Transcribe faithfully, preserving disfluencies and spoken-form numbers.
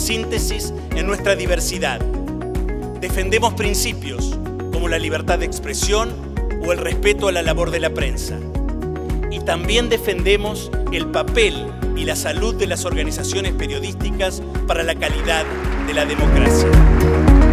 síntesis en nuestra diversidad. Defendemos principios como la libertad de expresión o el respeto a la labor de la prensa. Y también defendemos el papel y la salud de las organizaciones periodísticas para la calidad de la democracia.